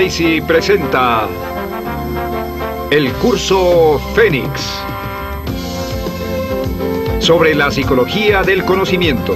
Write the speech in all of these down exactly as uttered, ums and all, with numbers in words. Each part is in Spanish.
Tracy presenta el curso Fénix sobre la psicología del conocimiento.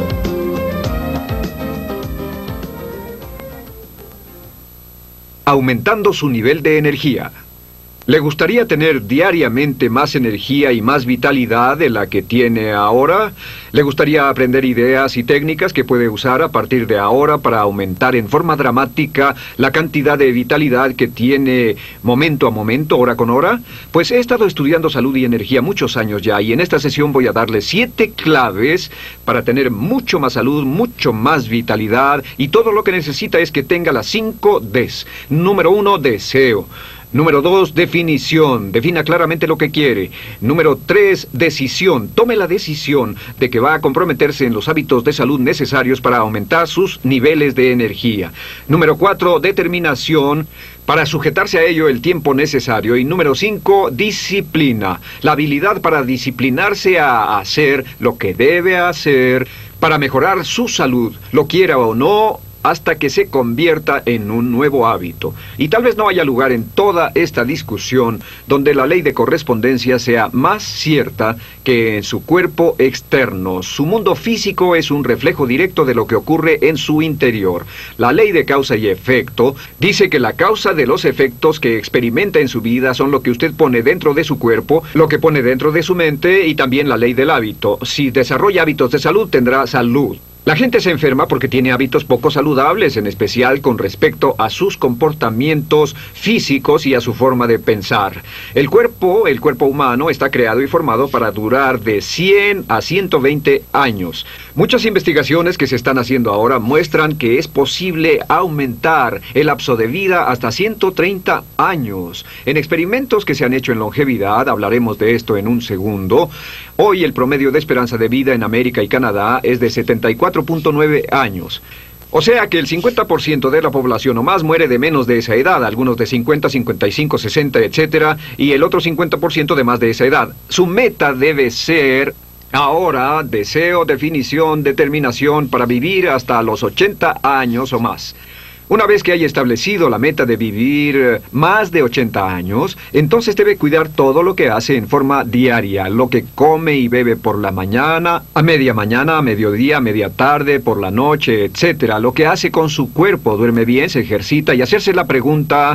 Aumentando su nivel de energía. ¿Le gustaría tener diariamente más energía y más vitalidad de la que tiene ahora? ¿Le gustaría aprender ideas y técnicas que puede usar a partir de ahora para aumentar en forma dramática la cantidad de vitalidad que tiene momento a momento, hora con hora? Pues he estado estudiando salud y energía muchos años ya, y en esta sesión voy a darle siete claves para tener mucho más salud, mucho más vitalidad, y todo lo que necesita es que tenga las cinco Ds. Número uno, deseo. Número dos, definición. Defina claramente lo que quiere. Número tres, decisión. Tome la decisión de que va a comprometerse en los hábitos de salud necesarios para aumentar sus niveles de energía. Número cuatro, determinación, para sujetarse a ello el tiempo necesario. Y número cinco, disciplina. La habilidad para disciplinarse a hacer lo que debe hacer para mejorar su salud, lo quiera o no, hasta que se convierta en un nuevo hábito. Y tal vez no haya lugar en toda esta discusión donde la ley de correspondencia sea más cierta que en su cuerpo externo. Su mundo físico es un reflejo directo de lo que ocurre en su interior. La ley de causa y efecto dice que la causa de los efectos que experimenta en su vida son lo que usted pone dentro de su cuerpo, lo que pone dentro de su mente, y también la ley del hábito. Si desarrolla hábitos de salud, tendrá salud. La gente se enferma porque tiene hábitos poco saludables, en especial con respecto a sus comportamientos físicos y a su forma de pensar. El cuerpo, el cuerpo humano, está creado y formado para durar de cien a ciento veinte años. Muchas investigaciones que se están haciendo ahora muestran que es posible aumentar el lapso de vida hasta ciento treinta años. En experimentos que se han hecho en longevidad, hablaremos de esto en un segundo, hoy el promedio de esperanza de vida en América y Canadá es de setenta y cuatro punto nueve años. O sea que el cincuenta por ciento de la población o más muere de menos de esa edad, algunos de cincuenta, cincuenta y cinco, sesenta, etcétera, y el otro cincuenta por ciento de más de esa edad. Su meta debe ser ahora deseo, definición, determinación para vivir hasta los ochenta años o más. Una vez que haya establecido la meta de vivir más de ochenta años, entonces debe cuidar todo lo que hace en forma diaria, lo que come y bebe por la mañana, a media mañana, a mediodía, a media tarde, por la noche, etcétera. Lo que hace con su cuerpo, duerme bien, se ejercita, y hacerse la pregunta: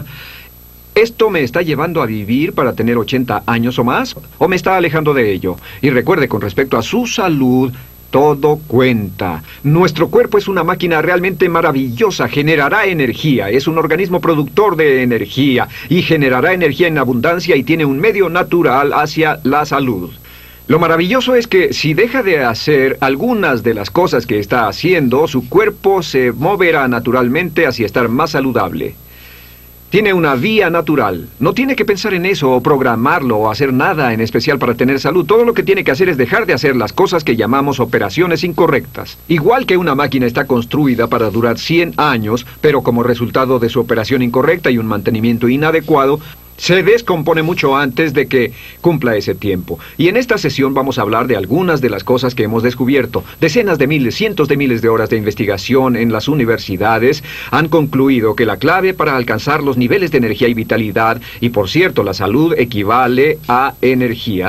¿esto me está llevando a vivir para tener ochenta años o más? ¿O me está alejando de ello? Y recuerde, con respecto a su salud, todo cuenta. Nuestro cuerpo es una máquina realmente maravillosa, generará energía, es un organismo productor de energía y generará energía en abundancia y tiene un medio natural hacia la salud. Lo maravilloso es que si deja de hacer algunas de las cosas que está haciendo, su cuerpo se moverá naturalmente hacia estar más saludable. Tiene una vía natural. No tiene que pensar en eso o programarlo o hacer nada en especial para tener salud. Todo lo que tiene que hacer es dejar de hacer las cosas que llamamos operaciones incorrectas. Igual que una máquina está construida para durar cien años, pero como resultado de su operación incorrecta y un mantenimiento inadecuado, se descompone mucho antes de que cumpla ese tiempo. Y en esta sesión vamos a hablar de algunas de las cosas que hemos descubierto. Decenas de miles, cientos de miles de horas de investigación en las universidades han concluido que la clave para alcanzar los niveles de energía y vitalidad, y por cierto, la salud equivale a energía,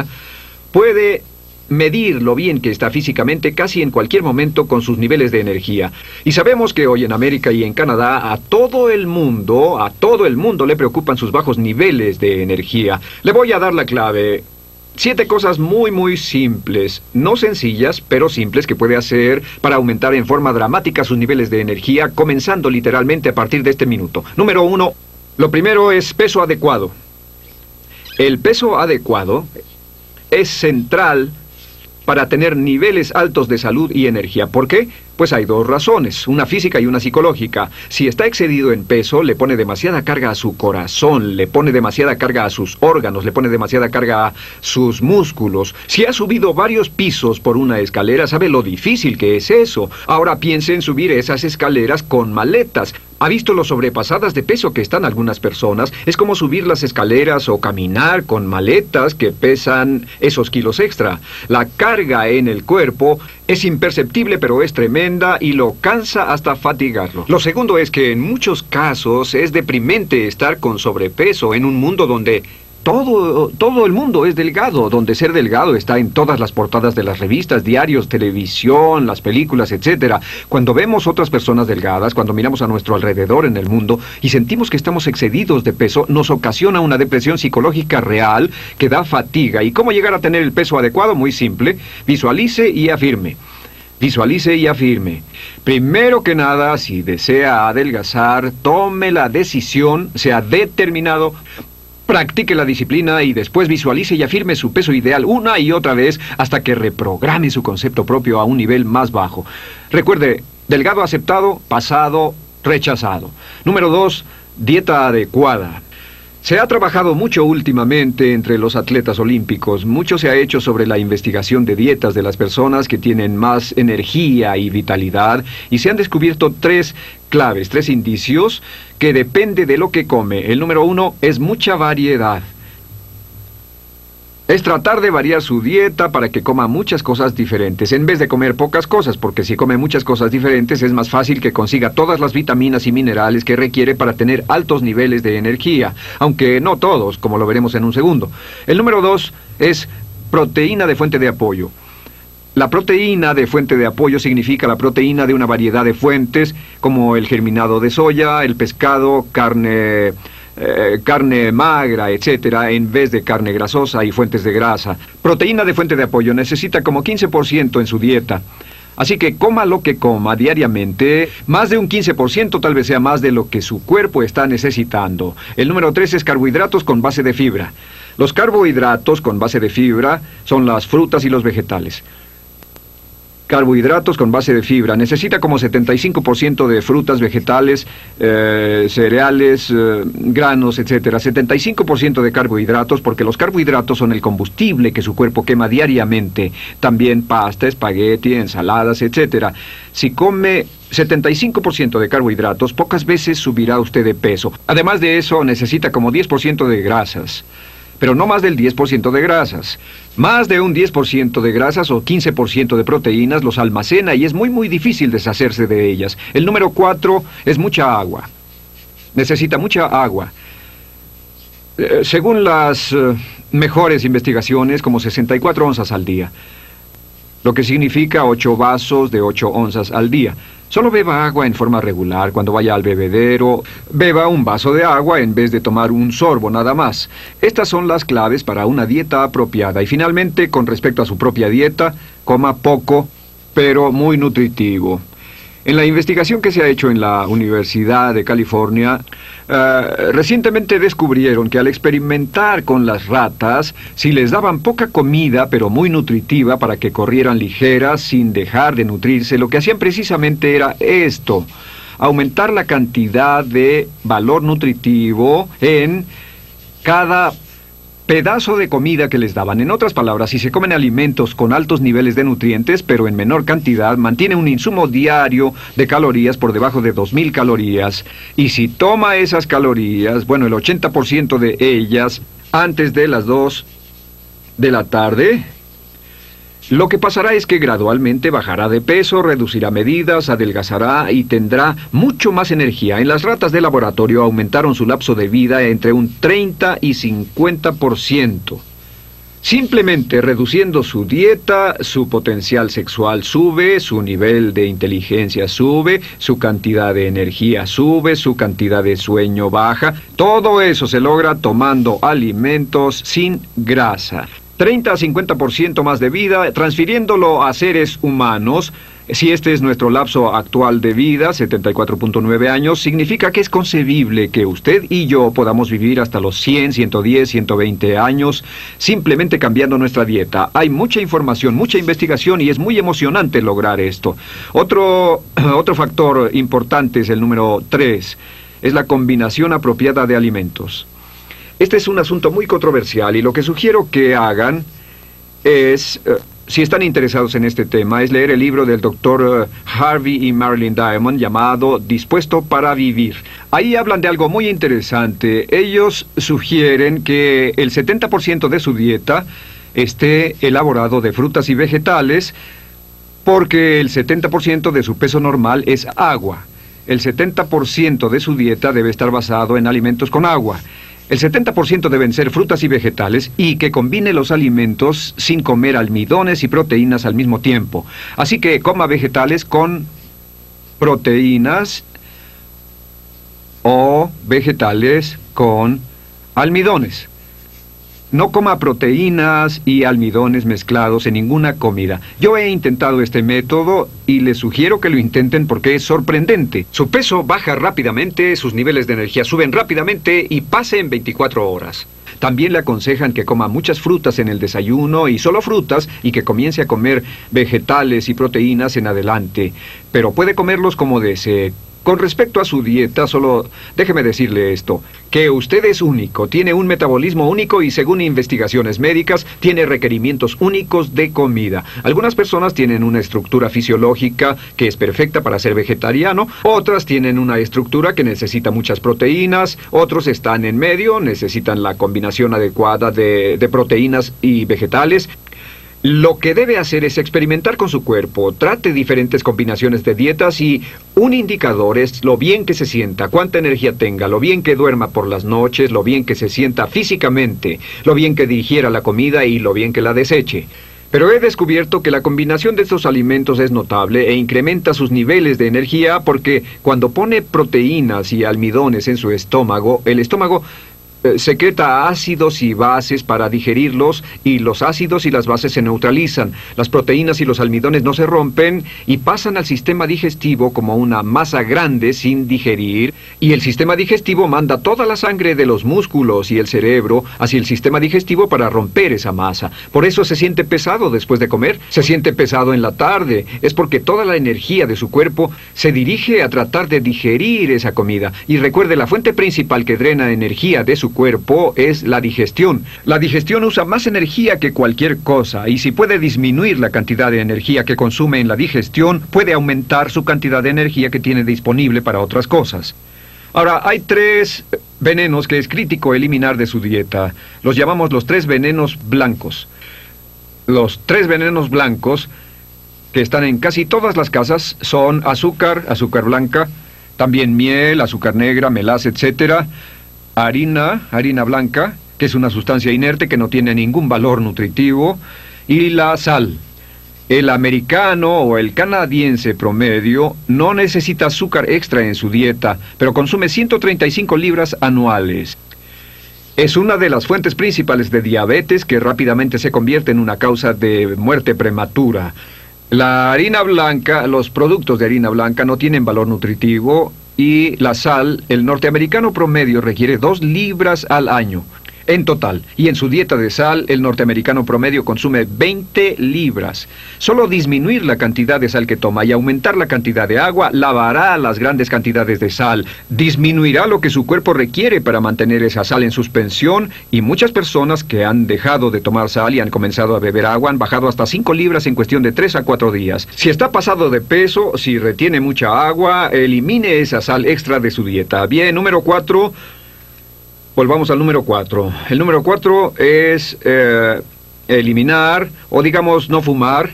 puede medir lo bien que está físicamente casi en cualquier momento con sus niveles de energía. Y sabemos que hoy en América y en Canadá a todo el mundo, a todo el mundo le preocupan sus bajos niveles de energía. Le voy a dar la clave. Siete cosas muy muy simples, no sencillas, pero simples, que puede hacer para aumentar en forma dramática sus niveles de energía, comenzando literalmente a partir de este minuto. Número uno, lo primero es peso adecuado. El peso adecuado es central para tener niveles altos de salud y energía. ¿Por qué? Pues hay dos razones, una física y una psicológica. Si está excedido en peso, le pone demasiada carga a su corazón, le pone demasiada carga a sus órganos, le pone demasiada carga a sus músculos. Si ha subido varios pisos por una escalera, sabe lo difícil que es eso. Ahora piense en subir esas escaleras con maletas. ¿Ha visto lo sobrepasadas de peso que están algunas personas? Es como subir las escaleras o caminar con maletas que pesan esos kilos extra. La carga en el cuerpo es imperceptible, pero es tremenda y lo cansa hasta fatigarlo. Lo segundo es que en muchos casos es deprimente estar con sobrepeso en un mundo donde Todo, todo el mundo es delgado, donde ser delgado está en todas las portadas de las revistas, diarios, televisión, las películas, etcétera. Cuando vemos otras personas delgadas, cuando miramos a nuestro alrededor en el mundo y sentimos que estamos excedidos de peso, nos ocasiona una depresión psicológica real que da fatiga. ¿Y cómo llegar a tener el peso adecuado? Muy simple. Visualice y afirme. Visualice y afirme. Primero que nada, si desea adelgazar, tome la decisión, sea determinado. Practique la disciplina y después visualice y afirme su peso ideal una y otra vez hasta que reprograme su concepto propio a un nivel más bajo. Recuerde, delgado aceptado, pasado, rechazado. Número dos, dieta adecuada. Se ha trabajado mucho últimamente entre los atletas olímpicos. Mucho se ha hecho sobre la investigación de dietas de las personas que tienen más energía y vitalidad y se han descubierto tres claves, tres indicios que depende de lo que come. El número uno es mucha variedad. Es tratar de variar su dieta para que coma muchas cosas diferentes, en vez de comer pocas cosas, porque si come muchas cosas diferentes es más fácil que consiga todas las vitaminas y minerales que requiere para tener altos niveles de energía, aunque no todos, como lo veremos en un segundo. El número dos es proteína de fuente de apoyo. La proteína de fuente de apoyo significa la proteína de una variedad de fuentes, como el germinado de soya, el pescado, carne... Eh, carne magra, etcétera, en vez de carne grasosa y fuentes de grasa. Proteína de fuente de apoyo necesita como quince por ciento en su dieta. Así que coma lo que coma diariamente, más de un quince por ciento tal vez sea más de lo que su cuerpo está necesitando. El número tres es carbohidratos con base de fibra. Los carbohidratos con base de fibra son las frutas y los vegetales. Carbohidratos con base de fibra. Necesita como setenta y cinco por ciento de frutas, vegetales, eh, cereales, eh, granos, etcétera. setenta y cinco por ciento de carbohidratos porque los carbohidratos son el combustible que su cuerpo quema diariamente. También pasta, espagueti, ensaladas, etcétera. Si come setenta y cinco por ciento de carbohidratos, pocas veces subirá usted de peso. Además de eso, necesita como diez por ciento de grasas. Pero no más del diez por ciento de grasas. Más de un diez por ciento de grasas o quince por ciento de proteínas los almacena y es muy muy difícil deshacerse de ellas. El número cuatro es mucha agua. Necesita mucha agua. Eh, según las eh, mejores investigaciones, como sesenta y cuatro onzas al día. Lo que significa ocho vasos de ocho onzas al día. Solo beba agua en forma regular cuando vaya al bebedero. Beba un vaso de agua en vez de tomar un sorbo nada más. Estas son las claves para una dieta apropiada. Y finalmente, con respecto a su propia dieta, coma poco, pero muy nutritivo. En la investigación que se ha hecho en la Universidad de California, uh, recientemente descubrieron que al experimentar con las ratas, si les daban poca comida pero muy nutritiva para que corrieran ligeras sin dejar de nutrirse, lo que hacían precisamente era esto: aumentar la cantidad de valor nutritivo en cada pedazo de comida que les daban. En otras palabras, si se comen alimentos con altos niveles de nutrientes, pero en menor cantidad, mantiene un insumo diario de calorías por debajo de dos mil calorías. Y si toma esas calorías, bueno, el ochenta por ciento de ellas, antes de las dos de la tarde, lo que pasará es que gradualmente bajará de peso, reducirá medidas, adelgazará y tendrá mucho más energía. En las ratas de laboratorio aumentaron su lapso de vida entre un treinta y cincuenta por ciento. Simplemente reduciendo su dieta, su potencial sexual sube, su nivel de inteligencia sube, su cantidad de energía sube, su cantidad de sueño baja. Todo eso se logra tomando alimentos sin grasa. treinta a cincuenta por ciento más de vida, transfiriéndolo a seres humanos. Si este es nuestro lapso actual de vida, setenta y cuatro punto nueve años, significa que es concebible que usted y yo podamos vivir hasta los cien, ciento diez, ciento veinte años, simplemente cambiando nuestra dieta. Hay mucha información, mucha investigación y es muy emocionante lograr esto. Otro, otro factor importante es el número tres, es la combinación apropiada de alimentos. Este es un asunto muy controversial y lo que sugiero que hagan es uh, si están interesados en este tema, es leer el libro del doctor Harvey y Marilyn Diamond llamado Dispuesto para Vivir. Ahí hablan de algo muy interesante. Ellos sugieren que el setenta por ciento de su dieta esté elaborado de frutas y vegetales, porque el setenta por ciento de su peso normal es agua. El setenta por ciento de su dieta debe estar basado en alimentos con agua. El setenta por ciento deben ser frutas y vegetales, y que combine los alimentos sin comer almidones y proteínas al mismo tiempo. Así que coma vegetales con proteínas o vegetales con almidones. No coma proteínas y almidones mezclados en ninguna comida. Yo he intentado este método y les sugiero que lo intenten porque es sorprendente. Su peso baja rápidamente, sus niveles de energía suben rápidamente y pasa en veinticuatro horas. También le aconsejan que coma muchas frutas en el desayuno y solo frutas, y que comience a comer vegetales y proteínas en adelante. Pero puede comerlos como desee. Con respecto a su dieta, solo déjeme decirle esto, que usted es único, tiene un metabolismo único y, según investigaciones médicas, tiene requerimientos únicos de comida. Algunas personas tienen una estructura fisiológica que es perfecta para ser vegetariano, otras tienen una estructura que necesita muchas proteínas, otros están en medio, necesitan la combinación adecuada de, de proteínas y vegetales. Lo que debe hacer es experimentar con su cuerpo. Trate diferentes combinaciones de dietas, y un indicador es lo bien que se sienta, cuánta energía tenga, lo bien que duerma por las noches, lo bien que se sienta físicamente, lo bien que digiera la comida y lo bien que la deseche. Pero he descubierto que la combinación de estos alimentos es notable e incrementa sus niveles de energía, porque cuando pone proteínas y almidones en su estómago, el estómago secreta ácidos y bases para digerirlos, y los ácidos y las bases se neutralizan. Las proteínas y los almidones no se rompen y pasan al sistema digestivo como una masa grande sin digerir, y el sistema digestivo manda toda la sangre de los músculos y el cerebro hacia el sistema digestivo para romper esa masa. Por eso se siente pesado después de comer, se siente pesado en la tarde. Es porque toda la energía de su cuerpo se dirige a tratar de digerir esa comida. Y recuerde, la fuente principal que drena energía de su cuerpo es la digestión. La digestión usa más energía que cualquier cosa, y si puede disminuir la cantidad de energía que consume en la digestión, puede aumentar su cantidad de energía que tiene disponible para otras cosas. Ahora, hay tres venenos que es crítico eliminar de su dieta. Los llamamos los tres venenos blancos. Los tres venenos blancos, que están en casi todas las casas, son azúcar, azúcar blanca, también miel, azúcar negra, melaza, etcétera, harina, harina blanca, que es una sustancia inerte que no tiene ningún valor nutritivo, y la sal. El americano o el canadiense promedio no necesita azúcar extra en su dieta, pero consume ciento treinta y cinco libras anuales. Es una de las fuentes principales de diabetes, que rápidamente se convierte en una causa de muerte prematura. La harina blanca, los productos de harina blanca no tienen valor nutritivo, y la sal, el norteamericano promedio requiere dos libras al año en total, y en su dieta de sal, el norteamericano promedio consume veinte libras. Solo disminuir la cantidad de sal que toma y aumentar la cantidad de agua lavará las grandes cantidades de sal, disminuirá lo que su cuerpo requiere para mantener esa sal en suspensión, y muchas personas que han dejado de tomar sal y han comenzado a beber agua han bajado hasta cinco libras en cuestión de tres a cuatro días. Si está pasado de peso, si retiene mucha agua, elimine esa sal extra de su dieta. Bien, número cuatro. Volvamos al número cuatro. El número cuatro es eh, eliminar, o digamos no fumar,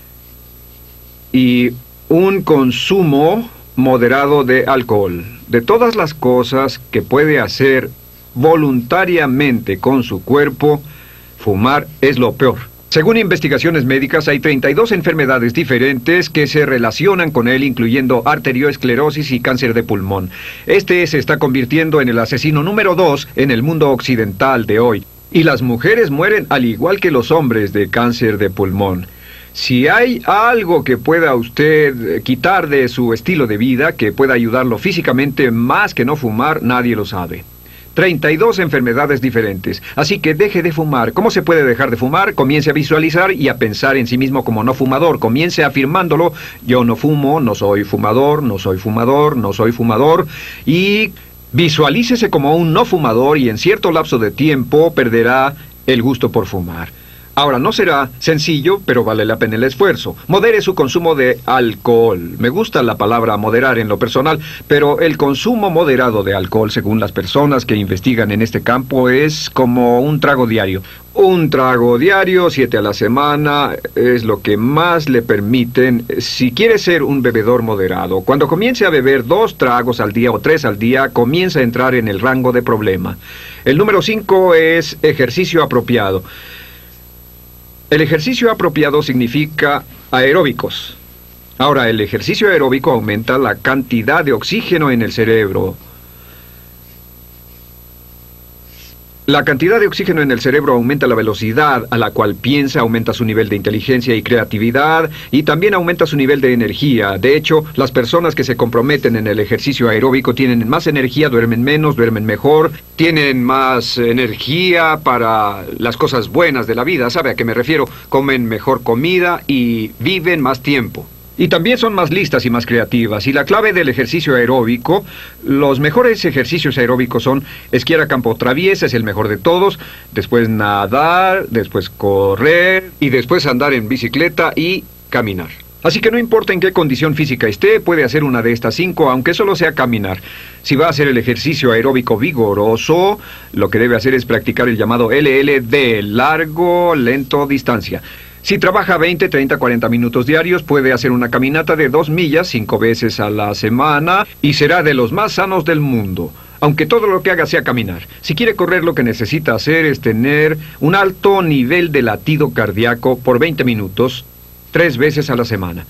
y un consumo moderado de alcohol. De todas las cosas que puede hacer voluntariamente con su cuerpo, fumar es lo peor. Según investigaciones médicas, hay treinta y dos enfermedades diferentes que se relacionan con él, incluyendo arterioesclerosis y cáncer de pulmón. Este se está convirtiendo en el asesino número dos en el mundo occidental de hoy. Y las mujeres mueren al igual que los hombres de cáncer de pulmón. Si hay algo que pueda usted quitar de su estilo de vida, que pueda ayudarlo físicamente más que no fumar, nadie lo sabe. treinta y dos enfermedades diferentes. Así que deje de fumar. ¿Cómo se puede dejar de fumar? Comience a visualizar y a pensar en sí mismo como no fumador. Comience afirmándolo: yo no fumo, no soy fumador, no soy fumador, no soy fumador. Y visualícese como un no fumador, y en cierto lapso de tiempo perderá el gusto por fumar. Ahora, no será sencillo, pero vale la pena el esfuerzo. Modere su consumo de alcohol. Me gusta la palabra moderar en lo personal, pero el consumo moderado de alcohol, según las personas que investigan en este campo, es como un trago diario. Un trago diario, siete a la semana, es lo que más le permiten si quiere ser un bebedor moderado. Cuando comience a beber dos tragos al día o tres al día, comienza a entrar en el rango de problema. El número cinco es ejercicio apropiado. El ejercicio apropiado significa aeróbicos. Ahora, el ejercicio aeróbico aumenta la cantidad de oxígeno en el cerebro. La cantidad de oxígeno en el cerebro aumenta la velocidad a la cual piensa, aumenta su nivel de inteligencia y creatividad, y también aumenta su nivel de energía. De hecho, las personas que se comprometen en el ejercicio aeróbico tienen más energía, duermen menos, duermen mejor, tienen más energía para las cosas buenas de la vida. ¿Sabe a qué me refiero? Comen mejor comida y viven más tiempo. Y también son más listas y más creativas. Y la clave del ejercicio aeróbico, los mejores ejercicios aeróbicos son esquiar a campo traviesa, es el mejor de todos, después nadar, después correr, y después andar en bicicleta y caminar. Así que no importa en qué condición física esté, puede hacer una de estas cinco, aunque solo sea caminar. Si va a hacer el ejercicio aeróbico vigoroso, lo que debe hacer es practicar el llamado L L D, largo, lento, distancia. Si trabaja veinte, treinta, cuarenta minutos diarios, puede hacer una caminata de dos millas cinco veces a la semana y será de los más sanos del mundo, aunque todo lo que haga sea caminar. Si quiere correr, lo que necesita hacer es tener un alto nivel de latido cardíaco por veinte minutos, tres veces a la semana.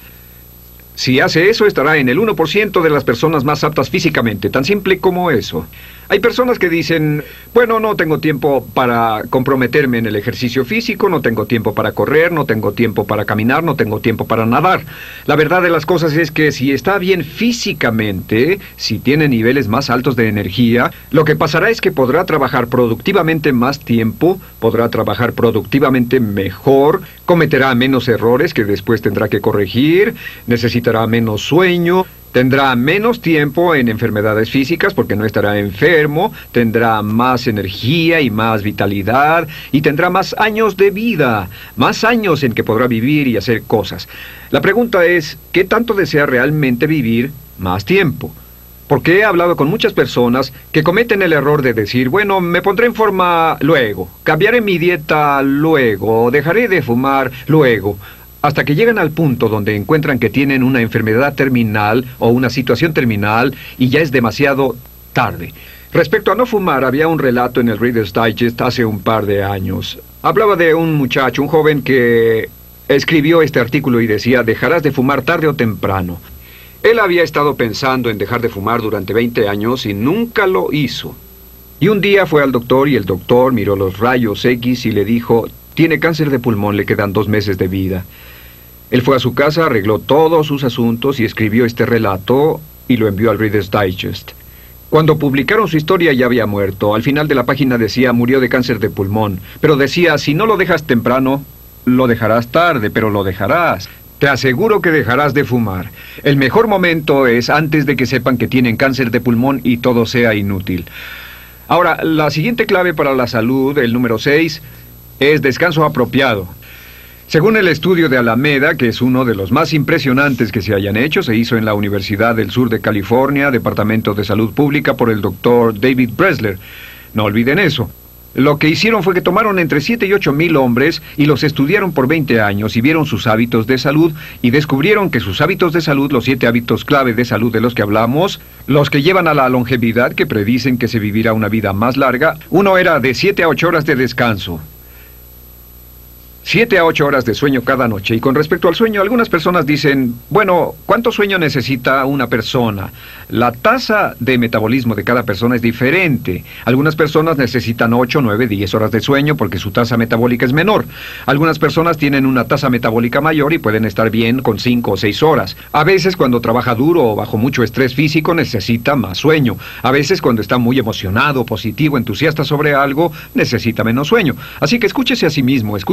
Si hace eso, estará en el uno por ciento de las personas más aptas físicamente, tan simple como eso. Hay personas que dicen, bueno, no tengo tiempo para comprometerme en el ejercicio físico, no tengo tiempo para correr, no tengo tiempo para caminar, no tengo tiempo para nadar. La verdad de las cosas es que si está bien físicamente, si tiene niveles más altos de energía, lo que pasará es que podrá trabajar productivamente más tiempo, podrá trabajar productivamente mejor, cometerá menos errores que después tendrá que corregir, necesitará menos sueño, tendrá menos tiempo en enfermedades físicas porque no estará enfermo, tendrá más energía y más vitalidad y tendrá más años de vida, más años en que podrá vivir y hacer cosas. La pregunta es, ¿qué tanto desea realmente vivir más tiempo? Porque he hablado con muchas personas que cometen el error de decir, bueno, me pondré en forma luego, cambiaré mi dieta luego, dejaré de fumar luego, hasta que llegan al punto donde encuentran que tienen una enfermedad terminal o una situación terminal y ya es demasiado tarde. Respecto a no fumar, había un relato en el Reader's Digest hace un par de años. Hablaba de un muchacho, un joven que escribió este artículo y decía, dejarás de fumar tarde o temprano. Él había estado pensando en dejar de fumar durante veinte años y nunca lo hizo. Y un día fue al doctor y el doctor miró los rayos X y le dijo, tiene cáncer de pulmón, le quedan dos meses de vida. Él fue a su casa, arregló todos sus asuntos y escribió este relato y lo envió al Reader's Digest. Cuando publicaron su historia ya había muerto. Al final de la página decía, murió de cáncer de pulmón. Pero decía, si no lo dejas temprano, lo dejarás tarde, pero lo dejarás. Te aseguro que dejarás de fumar. El mejor momento es antes de que sepan que tienen cáncer de pulmón y todo sea inútil. Ahora, la siguiente clave para la salud, el número seis, es descanso apropiado. Según el estudio de Alameda, que es uno de los más impresionantes que se hayan hecho, se hizo en la Universidad del Sur de California, Departamento de Salud Pública, por el doctor David Bresler. No olviden eso. Lo que hicieron fue que tomaron entre siete y ocho mil hombres y los estudiaron por veinte años y vieron sus hábitos de salud y descubrieron que sus hábitos de salud, los siete hábitos clave de salud de los que hablamos, los que llevan a la longevidad, que predicen que se vivirá una vida más larga, uno era de siete a ocho horas de descanso. Siete a ocho horas de sueño cada noche. Y con respecto al sueño, algunas personas dicen, bueno, ¿cuánto sueño necesita una persona? La tasa de metabolismo de cada persona es diferente. Algunas personas necesitan ocho, nueve, diez horas de sueño porque su tasa metabólica es menor. Algunas personas tienen una tasa metabólica mayor y pueden estar bien con cinco o seis horas. A veces cuando trabaja duro o bajo mucho estrés físico necesita más sueño. A veces cuando está muy emocionado, positivo, entusiasta sobre algo, necesita menos sueño. Así que escúchese a sí mismo, escuche su intuición.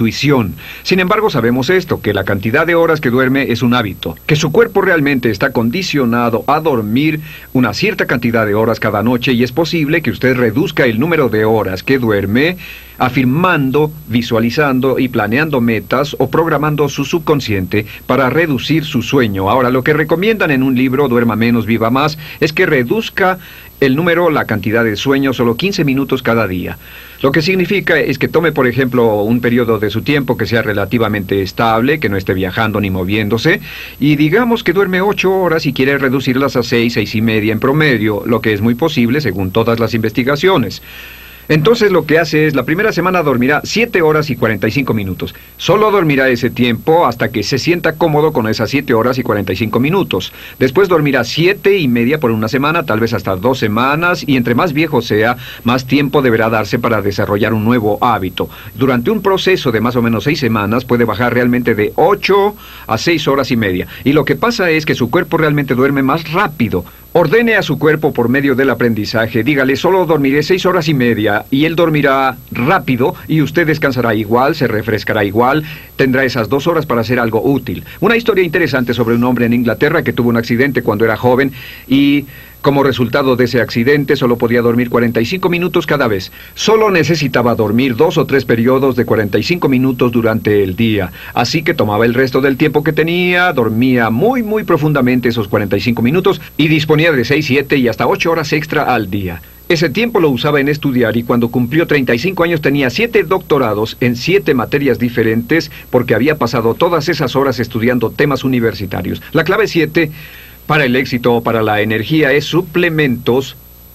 intuición. Sin embargo, sabemos esto, que la cantidad de horas que duerme es un hábito, que su cuerpo realmente está condicionado a dormir una cierta cantidad de horas cada noche y es posible que usted reduzca el número de horas que duerme afirmando, visualizando y planeando metas o programando su subconsciente para reducir su sueño. Ahora, lo que recomiendan en un libro, Duerma menos, viva más, es que reduzca el número, la cantidad de sueño, solo quince minutos cada día. Lo que significa es que tome, por ejemplo, un periodo de su tiempo que sea relativamente estable, que no esté viajando ni moviéndose, y digamos que duerme ocho horas y quiere reducirlas a seis, seis y media en promedio, lo que es muy posible según todas las investigaciones. Entonces lo que hace es, la primera semana dormirá siete horas y cuarenta y cinco minutos. Solo dormirá ese tiempo hasta que se sienta cómodo con esas siete horas y cuarenta y cinco minutos. Después dormirá siete y media por una semana, tal vez hasta dos semanas, y entre más viejo sea, más tiempo deberá darse para desarrollar un nuevo hábito. Durante un proceso de más o menos seis semanas puede bajar realmente de ocho a seis horas y media. Y lo que pasa es que su cuerpo realmente duerme más rápido. Ordene a su cuerpo por medio del aprendizaje, dígale, solo dormiré seis horas y media, y él dormirá rápido, y usted descansará igual, se refrescará igual, tendrá esas dos horas para hacer algo útil. Una historia interesante sobre un hombre en Inglaterra que tuvo un accidente cuando era joven, y como resultado de ese accidente solo podía dormir cuarenta y cinco minutos cada vez. Solo necesitaba dormir dos o tres periodos de cuarenta y cinco minutos durante el día. Así que tomaba el resto del tiempo que tenía, dormía muy muy profundamente esos cuarenta y cinco minutos y disponía de seis, siete y hasta ocho horas extra al día. Ese tiempo lo usaba en estudiar y cuando cumplió treinta y cinco años tenía siete doctorados en siete materias diferentes porque había pasado todas esas horas estudiando temas universitarios. La clave siete para el éxito o para la energía es suplementos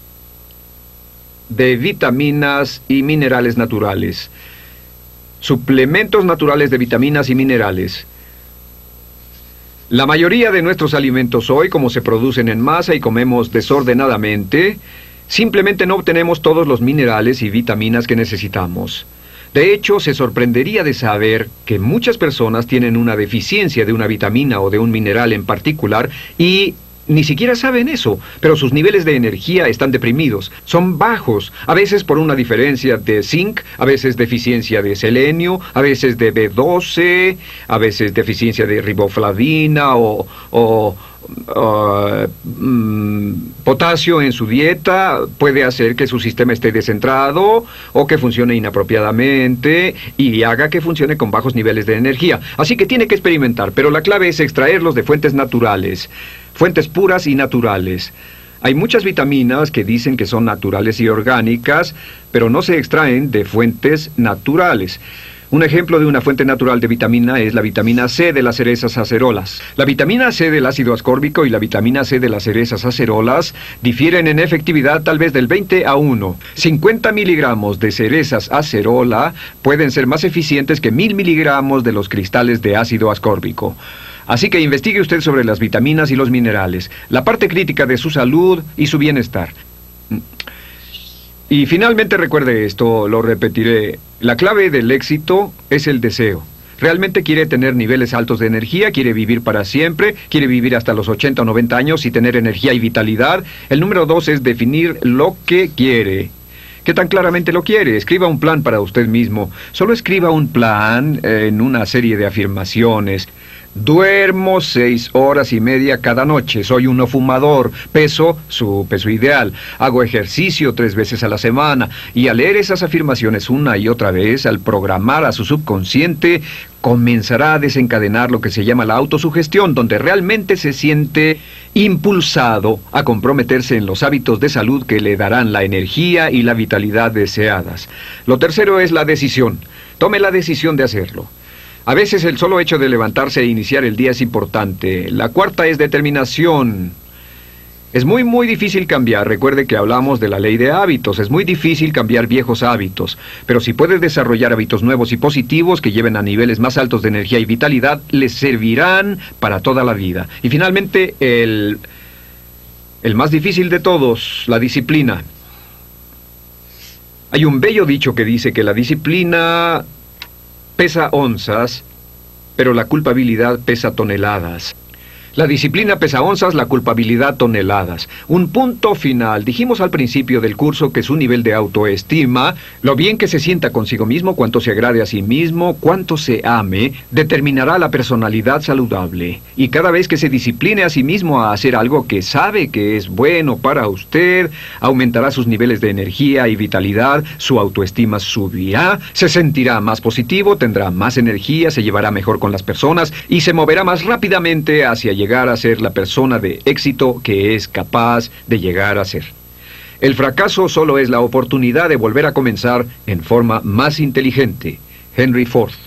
de vitaminas y minerales naturales. Suplementos naturales de vitaminas y minerales. La mayoría de nuestros alimentos hoy, como se producen en masa y comemos desordenadamente, simplemente no obtenemos todos los minerales y vitaminas que necesitamos. De hecho, se sorprendería de saber que muchas personas tienen una deficiencia de una vitamina o de un mineral en particular y ni siquiera saben eso, pero sus niveles de energía están deprimidos, son bajos, a veces por una diferencia de zinc, a veces deficiencia de selenio, a veces de B doce, a veces deficiencia de riboflavina o... o Uh, mm, potasio en su dieta puede hacer que su sistema esté descentrado o que funcione inapropiadamente y haga que funcione con bajos niveles de energía. Así que tiene que experimentar, pero la clave es extraerlos de fuentes naturales, fuentes puras y naturales. Hay muchas vitaminas que dicen que son naturales y orgánicas, pero no se extraen de fuentes naturales. Un ejemplo de una fuente natural de vitamina es la vitamina C de las cerezas acerolas. La vitamina C del ácido ascórbico y la vitamina C de las cerezas acerolas difieren en efectividad tal vez del veinte a uno. cincuenta miligramos de cerezas acerola pueden ser más eficientes que mil miligramos de los cristales de ácido ascórbico. Así que investigue usted sobre las vitaminas y los minerales, la parte crítica de su salud y su bienestar. Y finalmente recuerde esto, lo repetiré, la clave del éxito es el deseo. ¿Realmente quiere tener niveles altos de energía? ¿Quiere vivir para siempre? ¿Quiere vivir hasta los ochenta o noventa años y tener energía y vitalidad? El número dos es definir lo que quiere. ¿Qué tan claramente lo quiere? Escriba un plan para usted mismo. Solo escriba un plan eh, en una serie de afirmaciones. Duermo seis horas y media cada noche. Soy un no fumador. Peso su peso ideal. Hago ejercicio tres veces a la semana. Y al leer esas afirmaciones una y otra vez, al programar a su subconsciente, comenzará a desencadenar lo que se llama la autosugestión, donde realmente se siente impulsado a comprometerse en los hábitos de salud que le darán la energía y la vitalidad deseadas. Lo tercero es la decisión. Tome la decisión de hacerlo. A veces el solo hecho de levantarse e iniciar el día es importante. La cuarta es determinación. Es muy, muy difícil cambiar. Recuerde que hablamos de la ley de hábitos. Es muy difícil cambiar viejos hábitos. Pero si puede desarrollar hábitos nuevos y positivos que lleven a niveles más altos de energía y vitalidad, les servirán para toda la vida. Y finalmente, el, el más difícil de todos, la disciplina. Hay un bello dicho que dice que la disciplina pesa onzas, pero la culpabilidad pesa toneladas. La disciplina pesa onzas, la culpabilidad toneladas. Un punto final. Dijimos al principio del curso que su nivel de autoestima, lo bien que se sienta consigo mismo, cuánto se agrade a sí mismo, cuánto se ame, determinará la personalidad saludable. Y cada vez que se discipline a sí mismo a hacer algo que sabe que es bueno para usted, aumentará sus niveles de energía y vitalidad, su autoestima subirá, se sentirá más positivo, tendrá más energía, se llevará mejor con las personas y se moverá más rápidamente hacia llegar llegar a ser la persona de éxito que es capaz de llegar a ser. El fracaso solo es la oportunidad de volver a comenzar en forma más inteligente. Henry Ford.